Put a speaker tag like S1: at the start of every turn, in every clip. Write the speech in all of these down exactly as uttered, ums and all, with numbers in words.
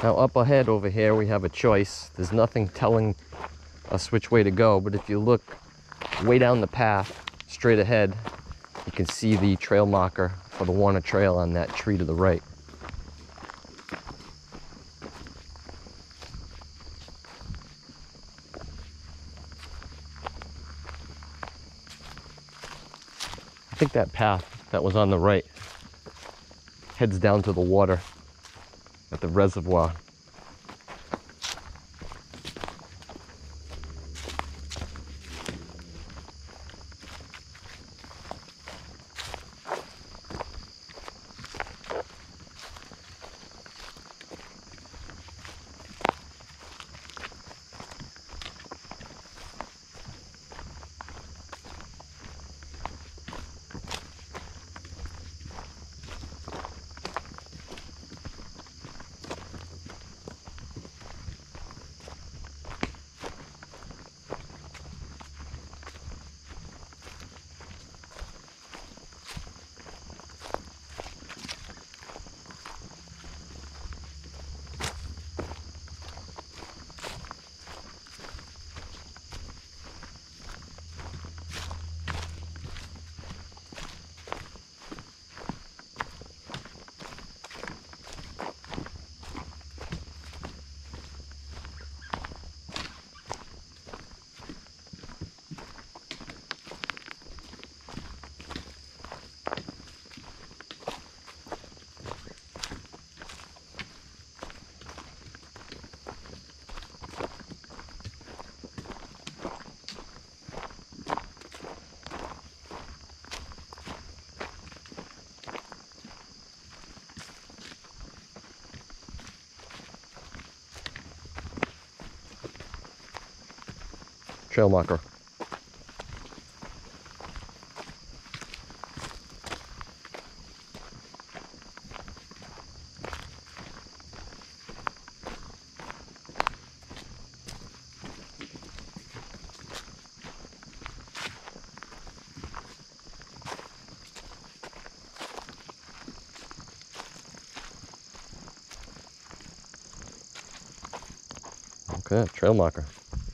S1: Now up ahead over here we have a choice. There's nothing telling us which way to go, but if you look way down the path, straight ahead, you can see the trail marker for the Warner Trail on that tree to the right. I think that path that was on the right heads down to the water at the reservoir. Trail marker. Okay, trail marker.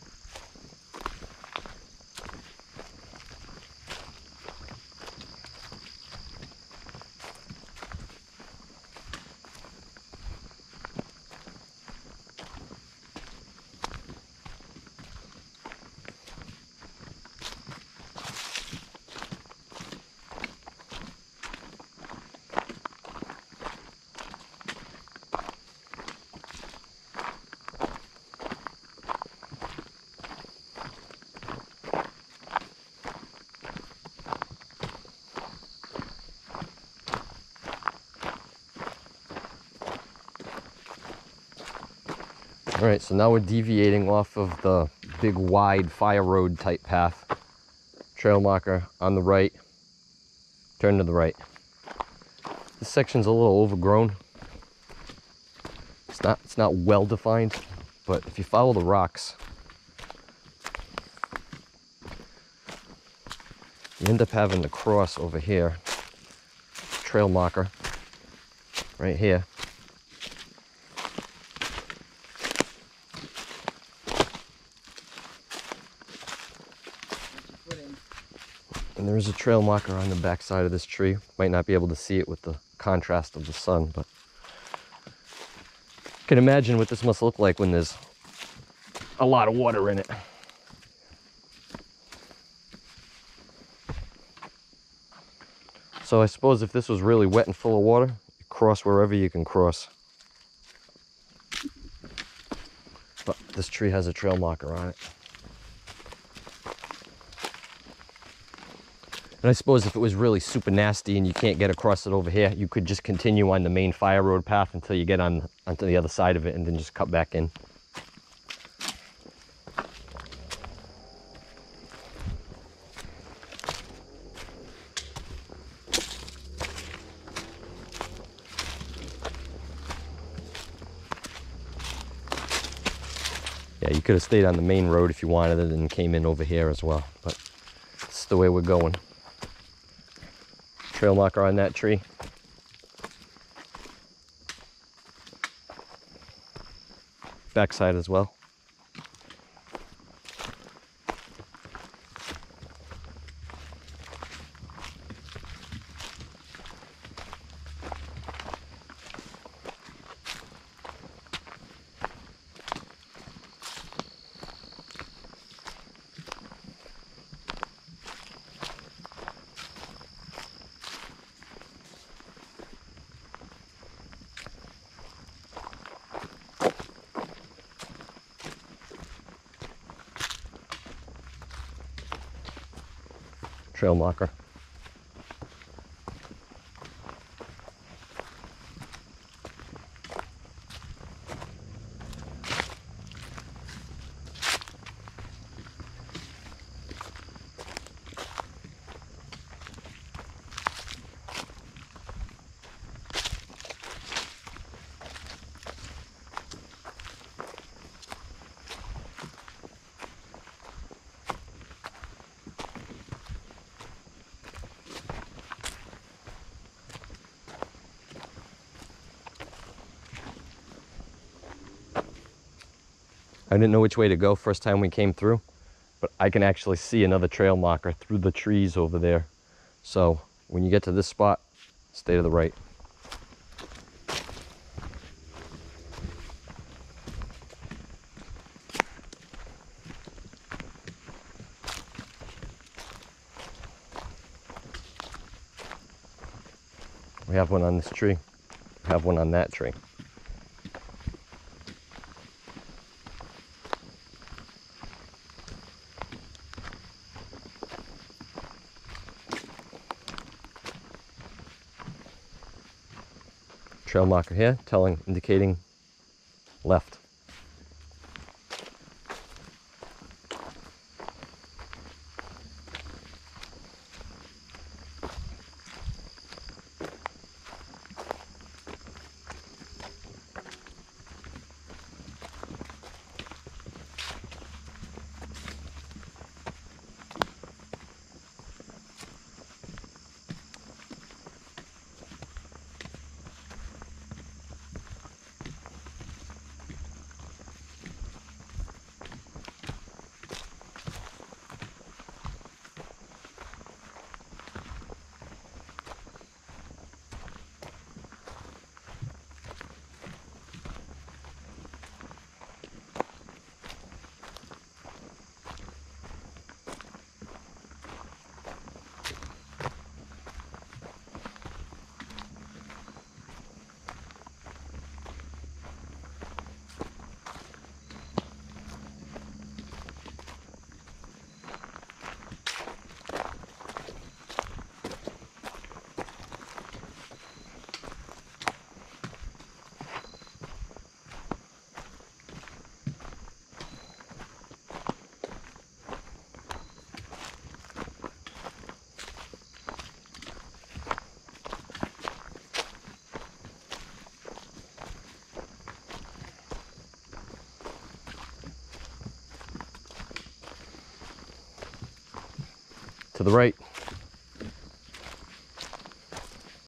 S1: All right, so now we're deviating off of the big wide fire road type path. Trail marker on the right, turn to the right. This section's a little overgrown. It's not, it's not well defined, but if you follow the rocks, you end up having to cross over here. Trail marker right here. And there is a trail marker on the back side of this tree. Might not be able to see it with the contrast of the sun, but you can imagine what this must look like when there's a lot of water in it. So I suppose if this was really wet and full of water, you cross wherever you can cross. But this tree has a trail marker on it. And I suppose if it was really super nasty and you can't get across it over here, you could just continue on the main fire road path until you get on onto the other side of it and then just cut back in. Yeah, you could have stayed on the main road if you wanted it and came in over here as well, but it's the way we're going. Trail marker on that tree. backside as well. Trail marker. I didn't know which way to go first time we came through, but I can actually see another trail marker through the trees over there. So when you get to this spot, stay to the right. We have one on this tree. We have one on that tree. Trail marker here, telling, indicating left. To the right.